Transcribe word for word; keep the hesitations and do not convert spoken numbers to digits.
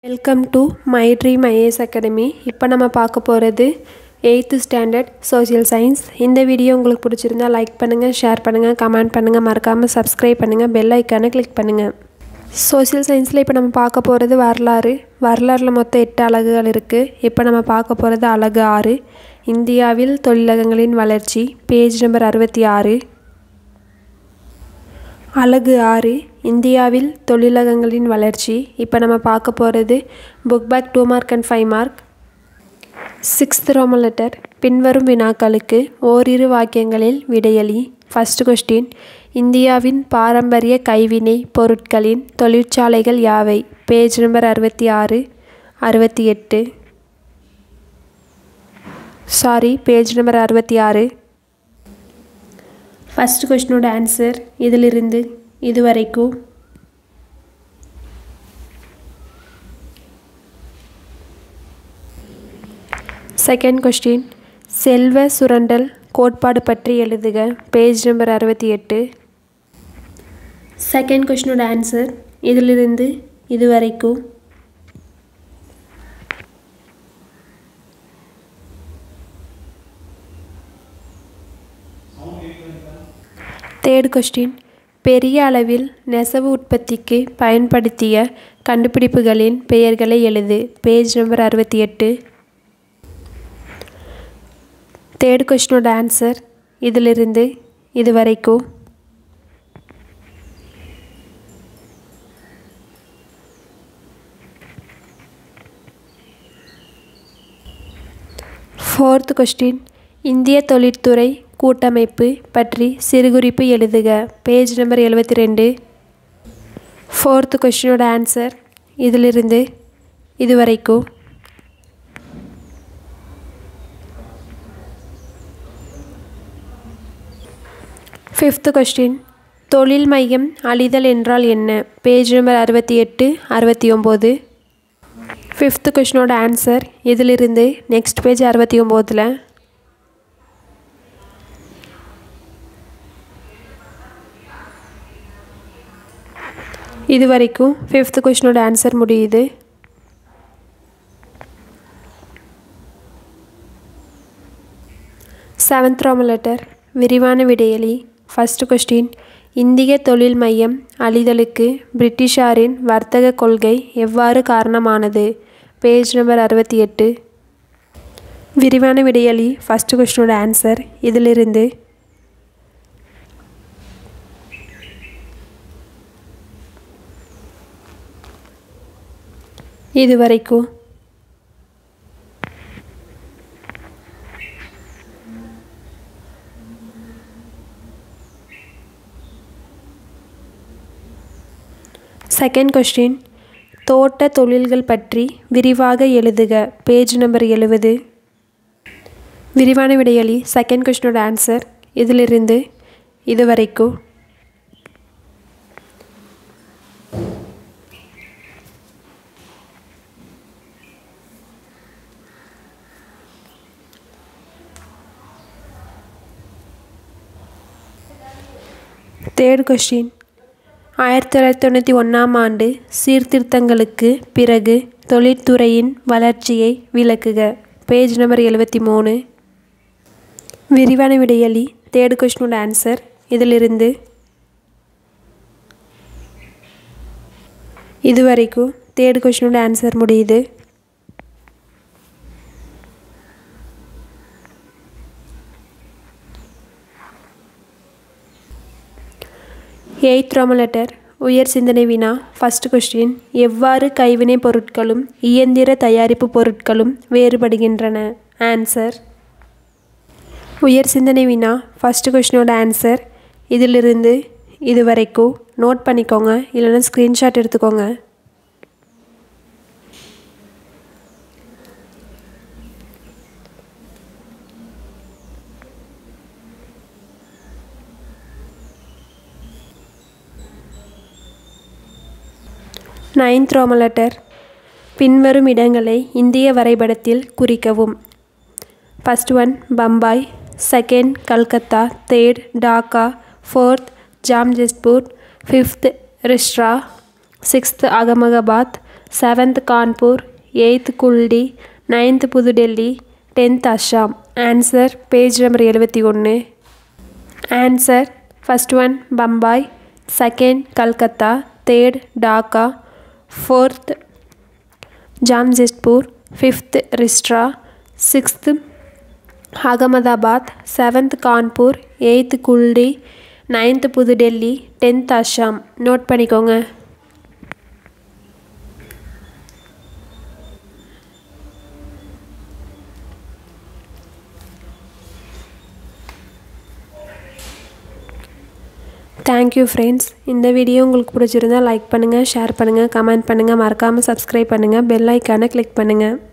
Welcome to my dream IAS academy. இப்போ நம்ம பார்க்க போகிறது எயித்து ஸ்டாண்டர்ட் சோஷியல் சயின்ஸ். இந்த வீடியோ உங்களுக்கு பிடிச்சிருந்தா லைக் பண்ணுங்கள், ஷேர் பண்ணுங்கள், கமெண்ட் பண்ணுங்கள், மறக்காமல் சப்ஸ்கிரைப் பண்ணுங்கள், பெல் ஐக்கானை கிளிக் பண்ணுங்கள். சோஷியல் சயின்ஸில் இப்போ நம்ம பார்க்க போகிறது வரலாறு. வரலாறில் மொத்தம் எட்டு அலகுகள் இருக்குது. இப்போ நம்ம பார்க்க போகிறது அலகு ஆறு, இந்தியாவில் தொழிலகங்களின் வளர்ச்சி. பேஜ் நம்பர் அறுபத்தி ஆறு. அலகு ஆறு, இந்தியாவில் தொழிலகங்களின் வளர்ச்சி. இப்போ நம்ம பார்க்க போகிறது book back two mark and five mark. Sixth roman letter. பின்வரும் வினாக்களுக்கு ஓரிரு வாக்கியங்களில் விடையளி. ஃபஸ்ட் கொஸ்டின், இந்தியாவின் பாரம்பரிய கைவினை பொருட்களின் தொழிற்சாலைகள் யாவை? பேஜ் நம்பர் அறுபத்தி ஆறு, அறுபத்தி எட்டு சாரி பேஜ் நம்பர் அறுபத்தி ஆறு. ஃபஸ்ட் கொஸ்டினோட ஆன்சர் இதிலிருந்து இதுவரைக்கும். செகண்ட் கொஸ்டின், செல்வ சுரண்டல் கோட்பாடு பற்றி எழுதுக. பேஜ் நம்பர் அறுபத்தி எட்டு. செகண்ட் கொஸ்டினோட ஆன்சர் இதிலிருந்து இதுவரைக்கும். தேர்ட் கொஸ்டின், பெரிய அளவில் நெசவு உற்பத்திக்கு பயன்படுத்திய கண்டுபிடிப்புகளின் பெயர்களை எழுது. பேஜ் நம்பர் அறுபத்தி எட்டு. தேர்ட் கொஸ்டினோட ஆன்சர் இதிலிருந்து இதுவரைக்கும். ஃபோர்த் கொஸ்டின், இந்திய தொழிற்துறை கூட்டமைப்பு பற்றி சிறுகுறிப்பு எழுதுக. பேஜ் நம்பர் எழுபத்தி ரெண்டு. ஃபோர்த் கொஸ்டினோட ஆன்சர் இதிலிருந்து இதுவரைக்கும். ஃபிஃப்த் கொஸ்டின், தொழில் மையம் அழிதல் என்றால் என்ன? பேஜ் நம்பர் அறுபத்தி எட்டு, அறுபத்தி ஒம்பது. ஃபிஃப்த் கொஸ்டினோட ஆன்சர் இதிலிருந்து நெக்ஸ்ட் பேஜ் அறுபத்தி ஒம்போதில். இது வரைக்கும் ஃபிஃப்த் கொஸ்டினோட ஆன்சர் முடியுது. Seventh roman letter. விரிவான விடையளி. ஃபஸ்ட் கொஸ்டின், இந்திய தொழில் மையம் அழிதலுக்கு பிரிட்டிஷாரின் வர்த்தக கொள்கை எவ்வாறு காரணமானது? பேஜ் நம்பர் அறுபத்தி எட்டு. விரிவான விடையளி. ஃபஸ்ட் கொஸ்டினோட ஆன்சர் இதிலிருந்து. இது வரைக்கும். செகண்ட் கொஸ்டின், தோட்ட தொழில்கள் பற்றி விரிவாக எழுதுக. பேஜ் நம்பர் எழுபது. விரிவான விடையளி. செகண்ட் கொஸ்டினோட ஆன்சர் இதிலிருந்து இதுவரைக்கும். தேர்ட் கொஸ்டின், ஆயிரத்தி தொள்ளாயிரத்தி தொண்ணூற்றி ஒன்றாம் ஆண்டு சீர்திருத்தங்களுக்கு பிறகு தொழிற்துறையின் வளர்ச்சியை விளக்குக. பேஜ் நம்பர் எழுபத்தி மூணு. விரிவான விடையளி. தேர்ட் கொஸ்டினோட ஆன்சர் இதிலிருந்து இதுவரைக்கும். தேர்ட் கொஸ்டினோட ஆன்சர் முடியுது. Eighth roman letter. உயர் சிந்தனை வினா. ஃபஸ்ட் கொஸ்டின், எவ்வாறு கைவினை பொருட்களும் இயந்திர தயாரிப்பு பொருட்களும் வேறுபடுகின்றன? ஆன்சர். உயர் சிந்தனை வினா. ஃபஸ்ட் கொஸ்டினோட ஆன்சர் இதிலிருந்து இதுவரைக்கும். நோட் பண்ணிக்கோங்க, இல்லைன்னா ஸ்க்ரீன்ஷாட் எடுத்துக்கோங்க. Ninth roman letter. பின்வரும் இடங்களை இந்திய வரைபடத்தில் குறிக்கவும். First one Bombay, second Calcutta, third Dhaka, fourth Jamshedpur, fifth Rishra, sixth Ahmedabad, seventh Kanpur, eighth Kulti, ninth New Delhi, tenth Assam. Answer page number எழுபத்தி ஒன்று. Answer first one Bombay, second Calcutta, third Dhaka, fourth Jamshedpur, fifth Rishra, sixth Ahmedabad, seventh Kanpur, eighth Kulti, ninth New Delhi, tenth Assam. Note பண்ணிக்கோங்க. Thank you friends. இந்த video உங்களுக்கு பிடிச்சிருந்தால் லைக் பண்ணுங்கள், share பண்ணுங்கள், comment பண்ணுங்கள், மறக்காமல் சப்ஸ்கிரைப் பண்ணுங்கள், பெல் ஐக்கானை கிளிக் பண்ணுங்கள்.